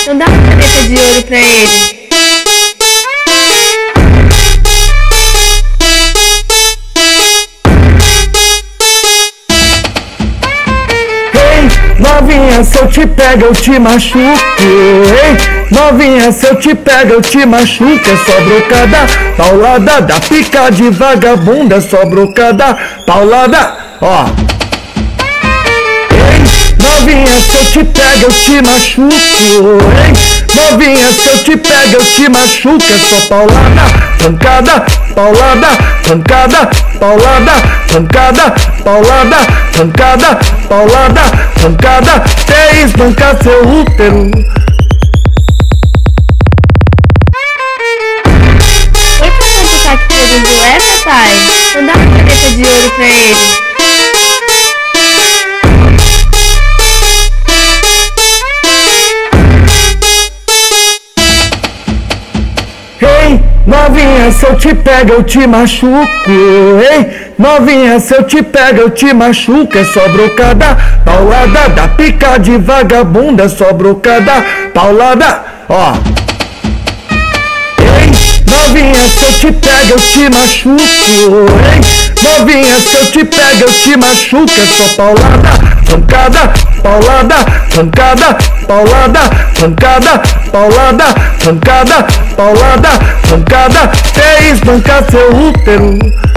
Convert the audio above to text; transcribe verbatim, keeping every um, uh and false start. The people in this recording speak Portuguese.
Então dá uma caneta de ouro pra ele. Novinha, se eu te pego, eu te machuco. Ei, novinha, se eu te pego, eu te machuco. É só brocada, paulada, da pica de vagabunda. É só brocada, paulada, ó. Ei, novinha, se eu te pego, eu te machuco. Ei, novinha, se eu te pego, eu te machuco. É só paulada, pancada, paulada, pancada, paulada, pancada, paulada, pancada, paulada, pancada, até esbancar seu útero. Oi, papai, que tá aqui pegando é, papai? Então dá uma caneta de ouro pra ele. Ei, novinha, se eu te pego, eu te machuco. Ei, novinha, se eu te pego, eu te machuco. É só brocada, paulada, da pica de vagabunda. É só brocada, paulada, ó. Ei, novinha, se eu te pego, eu te machuco. Ei, novinha, se eu te pego, eu te machuco. É só paulada, pancada, paulada, pancada, paulada, pancada, paulada, pancada, paulada, pancada, até esbancar seu útero.